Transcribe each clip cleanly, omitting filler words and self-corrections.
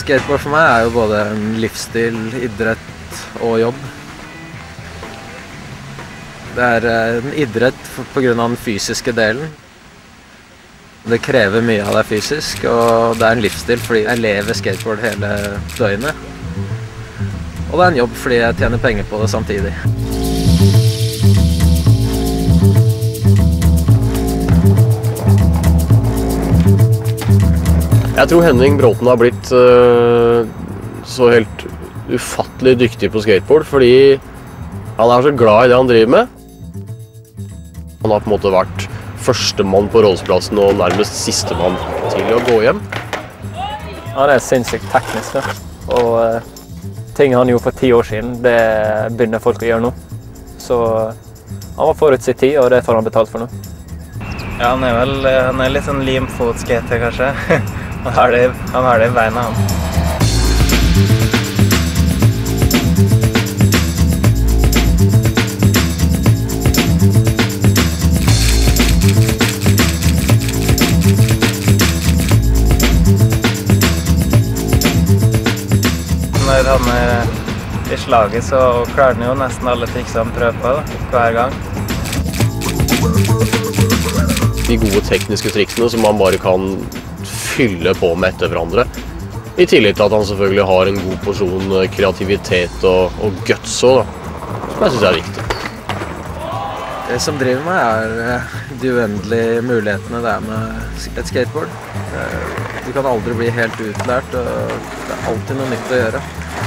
Skateboard for meg er jo både en livsstil, idrett og jobb. Det er en idrett på grunn av den fysiske delen. Det krever mye av deg fysisk, og det er en livsstil fordi jeg lever skateboard hele døgnet. Og det er en jobb fordi jeg tjener penger på det samtidig. Jeg tror Henning Bråten har blitt så helt ufattelig dyktig på skateboard, fordi han er så glad i det han driver med. Han har på en måte vært førstemann på rådsplassen og nærmest sistemann til å gå hjem. Han er sinnssykt teknisk, da. Og ting han gjorde for 10 år siden, det begynner folk å gjøre nå. Så han var forut sin tid, og det får han betalt for nå. Ja, han er litt sånn limfotskater, kanskje. Han har det i beina, han. Når han er i slaget, så klarer han jo nesten alle triksene han prøver på, da, hver gang. De gode tekniske triksene som man bare kan fylle på med etter hverandre. I tillegg til at han selvfølgelig har en god porsjon kreativitet og guts også, da, som jeg synes er viktig. Det som driver meg er de uendelige mulighetene det er med et skateboard. Du kan aldri bli helt utlært, og det er alltid noe nytt å gjøre.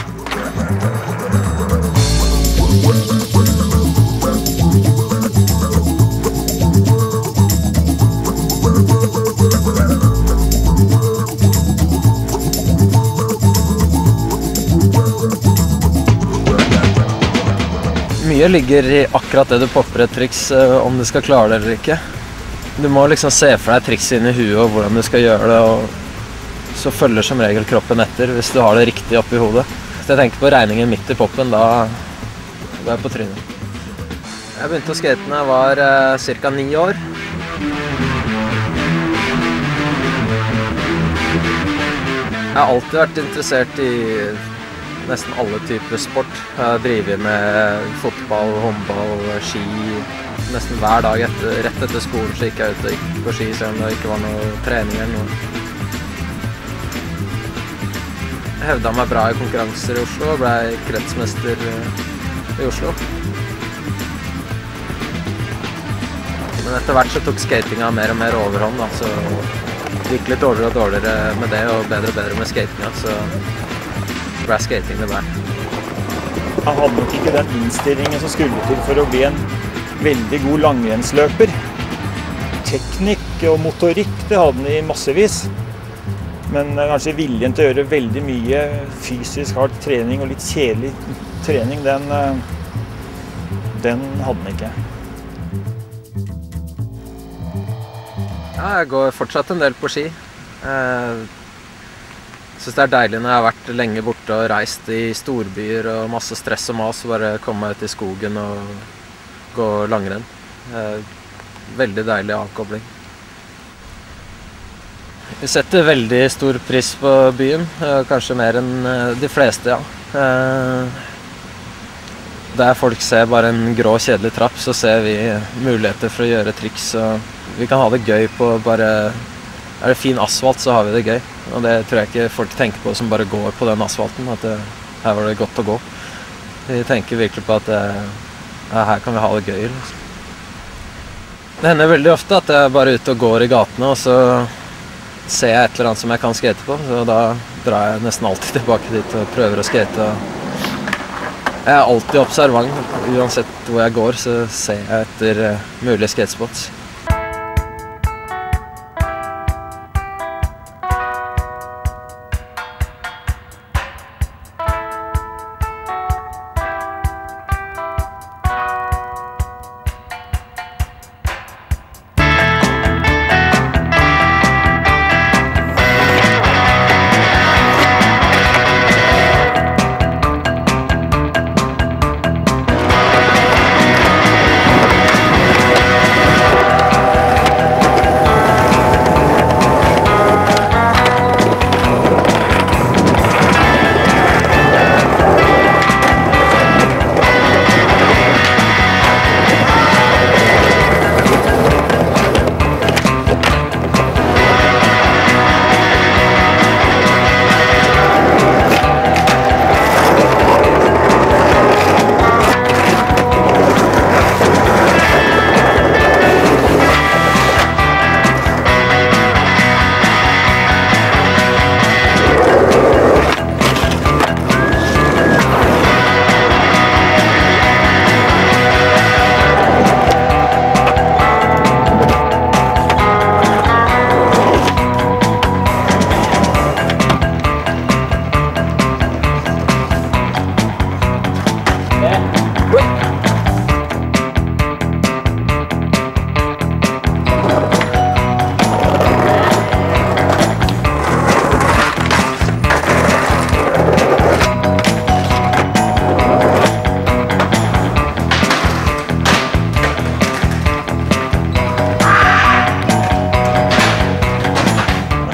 Mye ligger i akkurat det du popper et triks, om du skal klare det eller ikke. Du må liksom se for deg trikset inn i huet og hvordan du skal gjøre det, og så følger som regel kroppen etter hvis du har det riktig oppi hodet. Hvis jeg tenker på regningen midt i poppen, da er jeg på trynet. Jeg begynte å skate da jeg var ca. 9 år. Jeg har alltid vært interessert i nesten alle typer sport. Jeg har drevet med fotball, håndball, ski. Nesten hver dag rett etter skolen så gikk jeg ut og gikk på ski selv om det ikke var noe trening eller noe. Jeg hevdet meg bra i konkurranser i Oslo og ble kretsmester i Oslo. Men etter hvert så tok skatinga mer og mer overhånd, da, så det gikk litt dårligere og dårligere med det og bedre med skatinga, så ble skating det ble. Han hadde nok ikke den innstillingen som skulle til for å bli en veldig god langrennsløper. Teknikk og motorikk, det hadde han i massevis. Men kanskje viljen til å gjøre veldig mye fysisk hard trening og litt kjedelig trening, den hadde han ikke. Ja, jeg går fortsatt en del på ski. Jeg synes det er deilig når jeg har vært lenge borte og reist i storbyer og masse stress og mas, og bare komme meg ut i skogen og gå langrenn. Veldig deilig avkobling. Vi setter veldig stor pris på byen, kanskje mer enn de fleste, ja. Der folk ser bare en grå, kjedelig trapp, så ser vi muligheter for å gjøre triks. Og vi kan ha det gøy på bare... Er det fin asfalt, så har vi det gøy. Og det tror jeg ikke folk tenker på som bare går på den asfalten, at her var det godt å gå. De tenker virkelig på at her kan vi ha det gøy. Liksom. Det hender veldig ofte at jeg bare er ute og går i gatene, og så ser jeg et eller annet som jeg kan skate på, så da drar jeg nesten alltid tilbake dit og prøver å skate. Jeg er alltid observant, uansett hvor jeg går, så ser jeg etter mulige skatespots.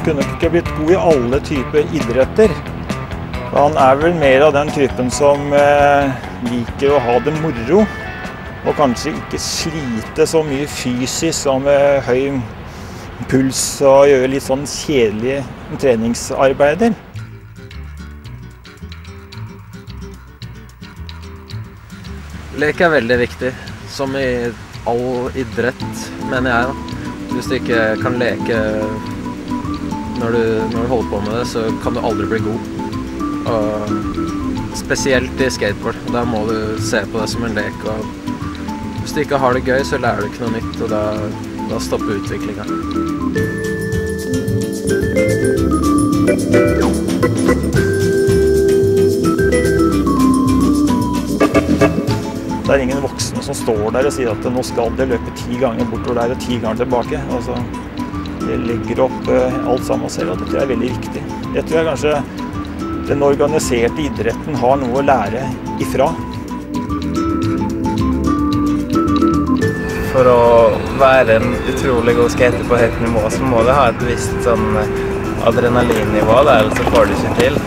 kunne ikke blitt god i alle typer idretter. Han vel mer av den typen som liker å ha det moro, og kanskje ikke slite så mye fysisk som med høy puls og gjøre litt sånn kjedelige treningsarbeider. Lek veldig viktig, som i all idrett, mener jeg da. Hvis du ikke kan leke når du holder på med det, så kan du aldri bli god. Og spesielt i skateboard, da må du se på det som en lek. Og hvis du ikke har det gøy, så lærer du ikke noe nytt, og da stopper utviklingen. Det ingen voksne som står der og sier at nå skal det løpe 10 ganger bortover der og 10 ganger tilbake. Altså, det legger opp alt sammen selv, og det tror jeg veldig viktig. Jeg tror kanskje den organiserte idretten har noe å lære ifra. For å være en utrolig god skater på høyt nivå, så må du ha et visst sånn adrenalinnivå, ellers så får du ikke til.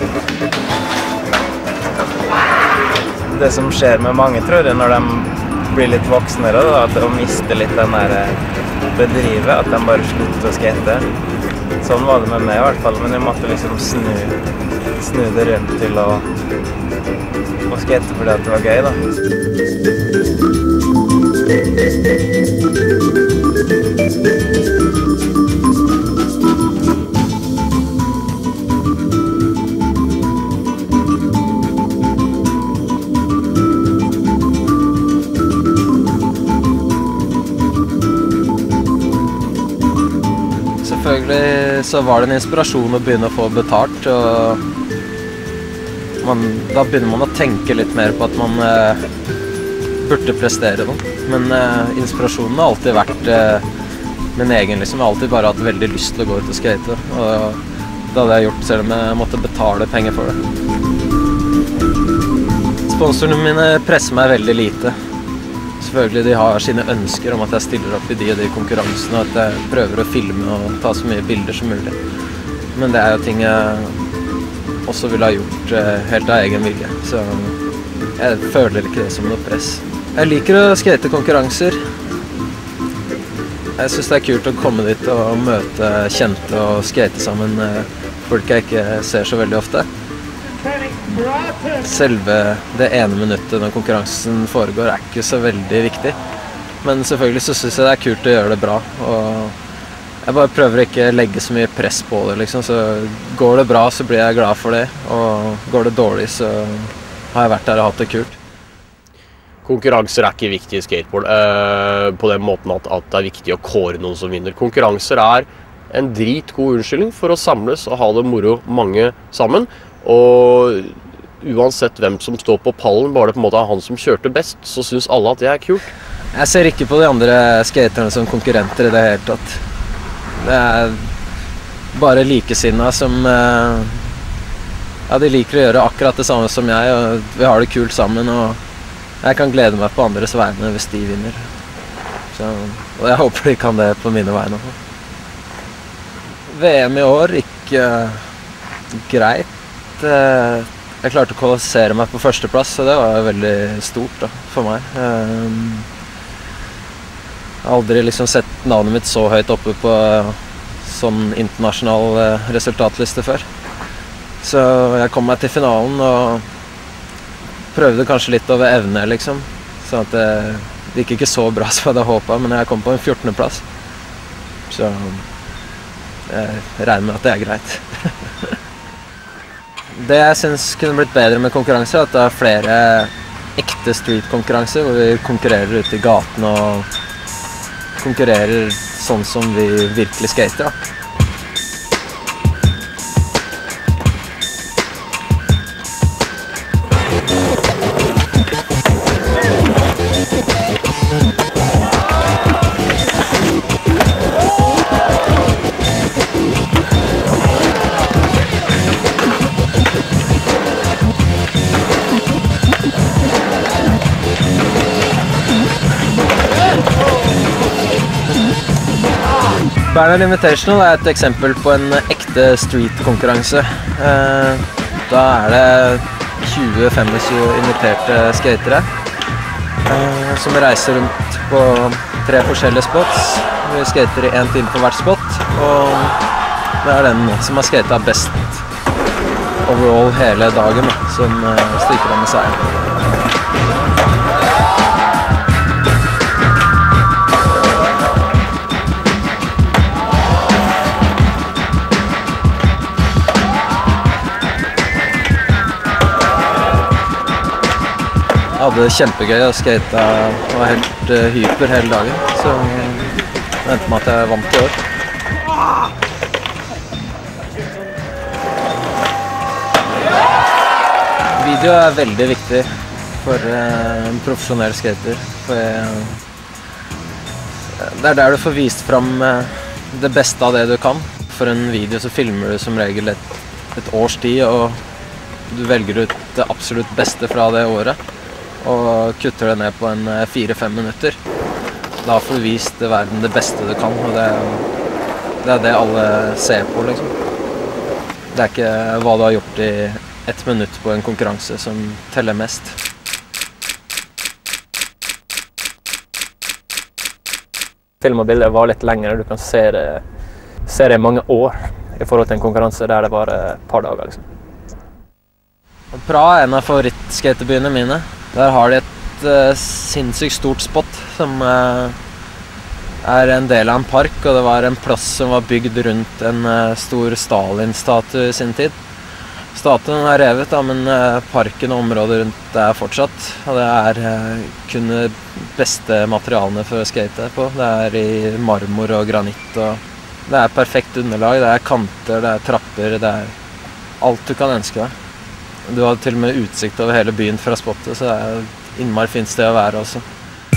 Det som skjer med mange, tror jeg, når de blir litt voksnere, da, at de mister litt den der bedrivet, at de bare slutter å skate. Sånn var det med meg i hvert fall, men jeg måtte liksom snu det rundt til å skate fordi at det var gøy, da. Selvfølgelig så var det en inspirasjon å begynne å få betalt, og da begynner man å tenke litt mer på at man burde prestere noe. Men inspirasjonen har alltid vært min egen, liksom. Jeg har alltid bare hatt veldig lyst til å gå ut og skate, og det hadde jeg gjort selv om jeg måtte betale penger for det. Sponsorene mine presser meg veldig lite. Selvfølgelig, de har sine ønsker om at jeg stiller opp i de og de konkurransene, og at jeg prøver å filme og ta så mye bilder som mulig. Men det jo ting jeg også ville ha gjort helt av egen vilje, så jeg føler ikke det som noe press. Jeg liker å skate konkurranser. Jeg synes det kult å komme dit og møte kjente og skate sammen folk jeg ikke ser så veldig ofte. Selve det ene minuttet når konkurransen foregår ikke så veldig viktig. Men selvfølgelig så synes jeg det kult å gjøre det bra. Og jeg bare prøver ikke å legge så mye press på det, liksom. Så går det bra, så blir jeg glad for det. Og går det dårlig, så har jeg vært der og hatt det kult. Konkurranser ikke viktig i skateboard på den måten at det viktig å kåre noen som vinner. Konkurranser en dritgod unnskyldning for å samles og ha det moro mange sammen. Og uansett hvem som står på pallen, bare det på en måte han som kjørte best, så synes alle at det kult. Jeg ser ikke på de andre skaterne som konkurrenter i det hele tatt. Det bare likesinnede som de liker å gjøre akkurat det samme som jeg, og vi har det kult sammen, og jeg kan glede meg på andres vegne hvis de vinner. Og jeg håper de kan det på mine vegne. VM i år ikke greit. Jeg klarte å kvalifisere meg på førsteplass, så det var veldig stort da, for meg. Jeg har aldri liksom sett navnet mitt så høyt oppe på sånn internasjonal resultatliste før. Så jeg kom meg til finalen og prøvde kanskje litt over evne, liksom. Sånn at det gikk ikke så bra som jeg hadde håpet, men jeg kom på en 14. plass. Så jeg regner med at det greit. Det jeg synes kunne blitt bedre med konkurranser, at det flere ekte street-konkurranser, hvor vi konkurrerer ute i gaten og konkurrerer sånn som vi virkelig skater, da. Bernhard Invitational et eksempel på en ekte street-konkurranse. Da det 20-25 inviterte skatere som reiser rundt på 3 forskjellige spots. Vi skater i 1 time på hvert spot, og det den som har skatet best overall hele dagen, som stikker av med seieren. Jeg hadde kjempegøy å skate og var helt hyper hele dagen, så det endte med at jeg vant i år. Video veldig viktig for en profesjonell skater. Det der du får vist fram det beste av det du kan. For en video så filmer du som regel et års tid, og du velger ut det absolutt beste fra det året. Og kutter det ned på en 4-5 minutter. Da får du vist verden det beste du kan, og det det alle ser på, liksom. Det ikke hva du har gjort i 1 minutt på en konkurranse som teller mest. Film og bilder var litt lengre, du kan se det i mange år i forhold til en konkurranse der det var et par dager, liksom. Praha en av favorittskatebyene mine. Der har de et sinnssykt stort spot som en del av en park, og det var en plass som var bygd rundt en stor Stalin-statue i sin tid. Statuen revet, men parken og området rundt fortsatt, og det kun de beste materialene for å skate på. Det i marmor og granitt, og det perfekt underlag, det kanter, det trapper, det alt du kan ønske deg. Du hadde til og med utsikt over hele byen fra spottet, så det innmari fint sted å være også.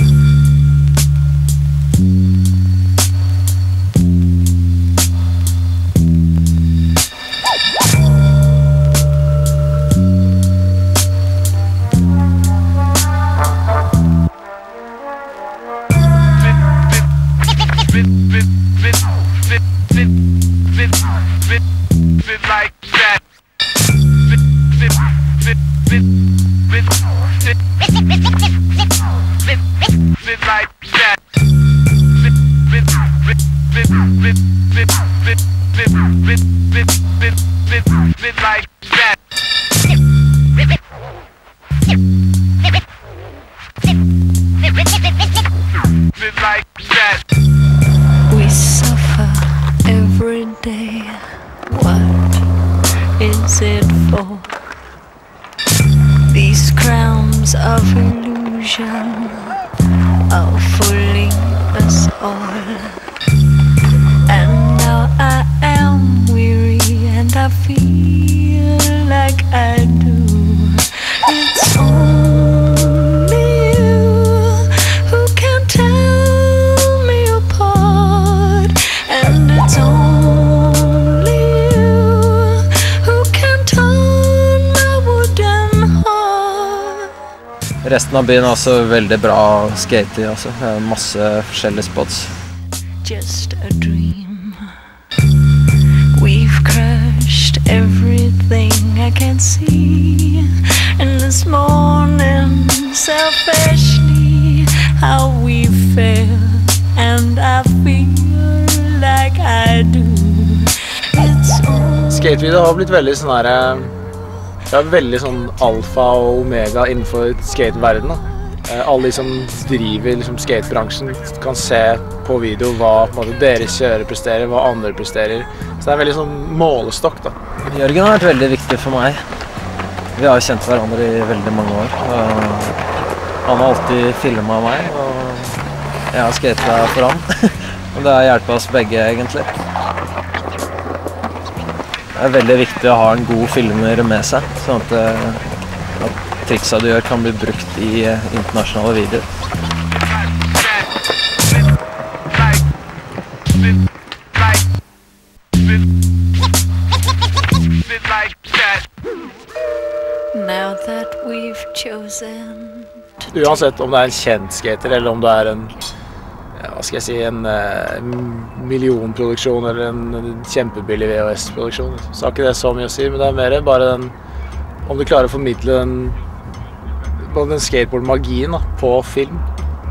We suffer every day. What is it for? These crowns of illusion are fooling us all. And now I am weary and I feel like I do. It's only you who can tell me apart, and it's only you who can turn my wooden heart. Resten av byen også veldig bra skate i, altså. Det masse forskjellige spots. Just a dream. We've crushed everything I can see. And this morning, selfishly, how we fail. And I feel like I do. Skatevideo har blitt veldig sånn her, det veldig sånn alfa og omega innenfor skateverdenen. Alle de som driver skatebransjen kan se på video hva på en måte deres kjører presterer, hva andre presterer. Så det en veldig sånn målestokk da. Jørgen har vært veldig viktig for meg. Vi har jo kjent hverandre i veldig mange år. Og han har alltid filmet meg, og jeg har skatet for han. Og det har hjulpet oss begge, egentlig. Det veldig viktig å ha en god filmer med seg, sånn at triksa du gjør kan bli brukt i internasjonale videoer. Now that we've chosen. Uansett om det en kjent skater eller om det en hva skal jeg si, en millionproduksjon eller en kjempebillig VHS-produksjon. Så har ikke det så mye å si, men det er mer bare den, om du klarer å formidle den skateboard-magien da, på film.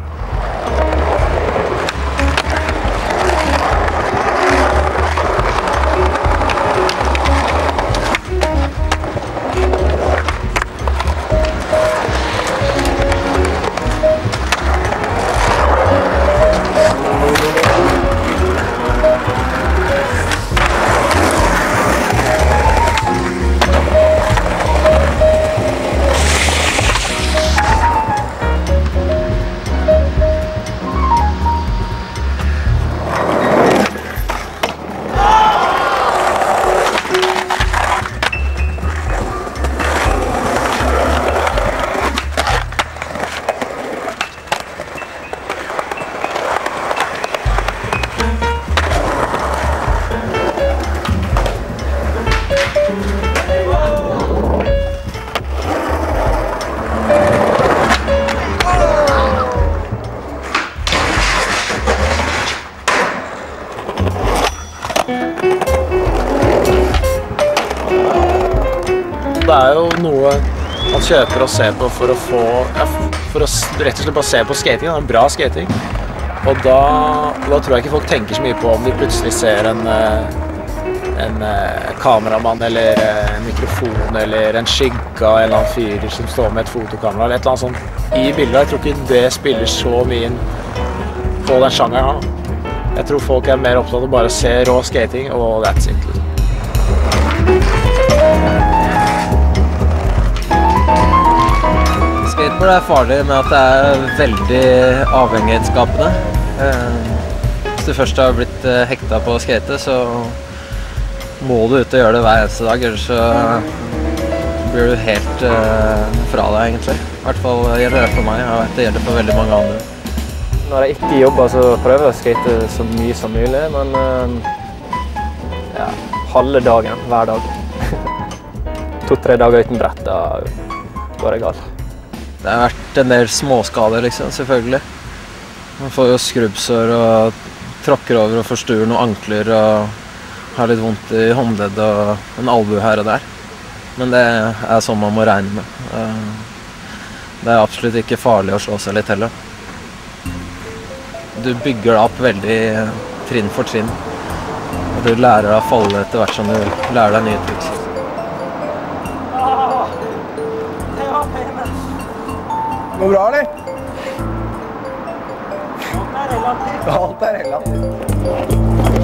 Det er jo noe man kjøper og ser på for å få, for å rett og slett bare se på skating, det er bra skating. Og da tror jeg ikke folk tenker så mye på om de plutselig ser en kameramann eller en mikrofon eller en skygge av en eller annen fyr som står med et fotokamera eller et eller annet sånt i bildet. Jeg tror ikke det spiller så mye inn på den sjangeren her. Jeg tror folk er mer opptatt av å bare se rå skating og that's it. Skateboard er farlig med at det er veldig avhengighetsskapende. Hvis du først har blitt hekta på å skate, så må du ut og gjøre det hver eneste dag, ellers så blir du helt fra deg egentlig. I hvert fall gjelder det for meg, og det gjelder for veldig mange andre. Når jeg ikke jobber, så prøver jeg å skate så mye som mulig, men ja, halve dagen, hver dag. 2-3 dager uten brett, da går det galt. Det har vært en del småskader, liksom, selvfølgelig. Man får jo skrubbsår og tråkker over og forstuer noen ankler og har litt vondt i håndledd og en albue her og der. Men det er sånn man må regne med. Det er absolutt ikke farlig å slå seg litt heller. Du bygger deg opp veldig trinn for trinn. Og du lærer deg å falle etter hvert som du lærer deg nye triks. Går bra, eller? Alt er relativt.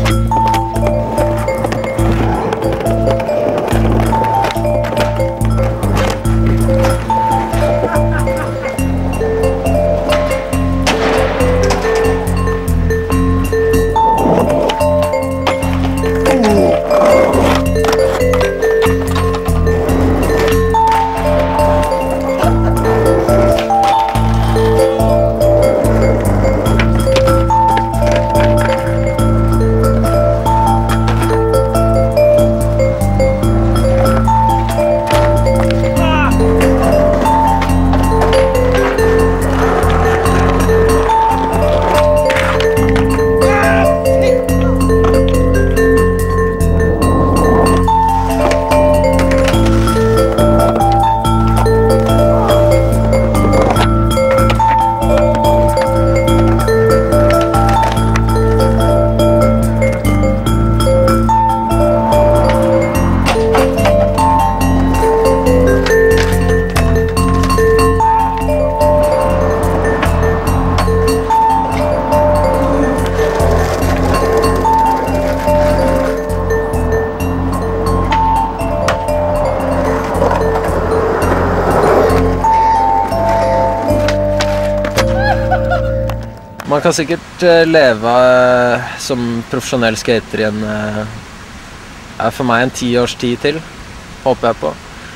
Man kan sikkert leve som profesjonell skater i for meg en 10 års tid til, håper jeg på.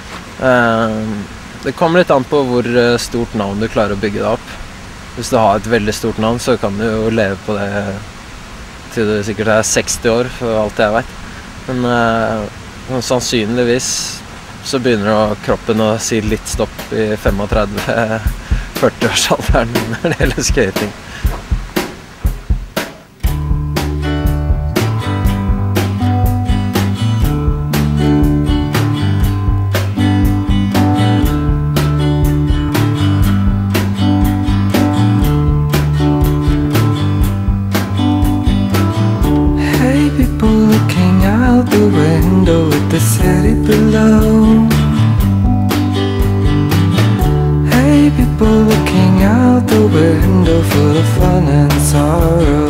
Det kommer litt an på hvor stort navn du klarer å bygge deg opp. Hvis du har et veldig stort navn, så kan du jo leve på det til du sikkert er 60 år, for alt jeg vet. Men sannsynligvis så begynner kroppen å si litt stopp i 35-40 årsalderen når det gjelder skating. below. Hey, people looking out the window full of fun and sorrow.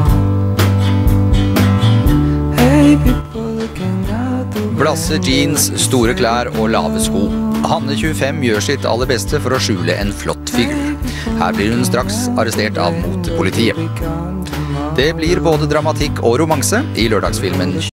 Hey, people looking out the window. Blasse jeans, store klær og lave sko. Hanne 25 gjør sitt aller beste for å skjule en flott figur. Her blir hun straks arrestert av motepolitiet. Det blir både dramatikk og romanse i lørdagsfilmen